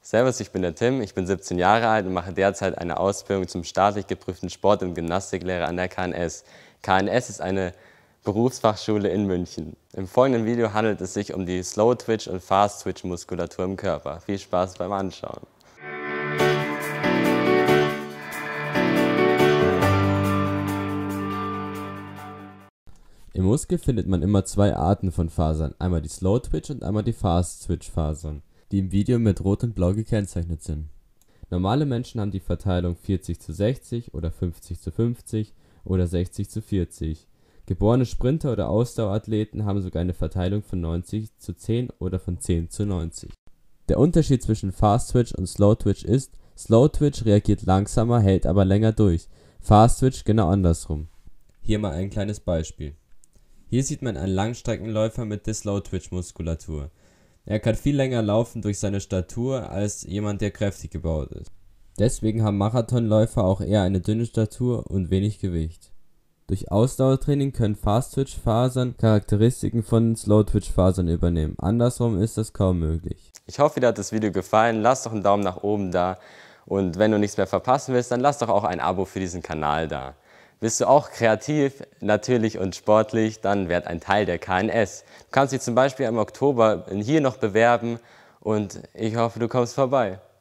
Servus, ich bin der Tim, ich bin 17 Jahre alt und mache derzeit eine Ausbildung zum staatlich geprüften Sport- und Gymnastiklehrer an der KNS. KNS ist eine Berufsfachschule in München. Im folgenden Video handelt es sich um die Slow Twitch und Fast Twitch Muskulatur im Körper. Viel Spaß beim Anschauen. Im Muskel findet man immer zwei Arten von Fasern, einmal die Slow Twitch und einmal die Fast Twitch Fasern, die im Video mit Rot und Blau gekennzeichnet sind. Normale Menschen haben die Verteilung 40:60 oder 50:50 oder 60:40. Geborene Sprinter oder Ausdauerathleten haben sogar eine Verteilung von 90:10 oder von 10:90. Der Unterschied zwischen Fast Twitch und Slow Twitch ist: Slow Twitch reagiert langsamer, hält aber länger durch, Fast Twitch genau andersrum. Hier mal ein kleines Beispiel. Hier sieht man einen Langstreckenläufer mit der Slow Twitch Muskulatur. Er kann viel länger laufen durch seine Statur als jemand, der kräftig gebaut ist. Deswegen haben Marathonläufer auch eher eine dünne Statur und wenig Gewicht. Durch Ausdauertraining können Fast Twitch Fasern Charakteristiken von Slow Twitch Fasern übernehmen. Andersrum ist das kaum möglich. Ich hoffe, dir hat das Video gefallen. Lass doch einen Daumen nach oben da. Und wenn du nichts mehr verpassen willst, dann lass doch auch ein Abo für diesen Kanal da. Bist du auch kreativ, natürlich und sportlich, dann werd ein Teil der KNS. Du kannst dich zum Beispiel im Oktober hier noch bewerben und ich hoffe, du kommst vorbei.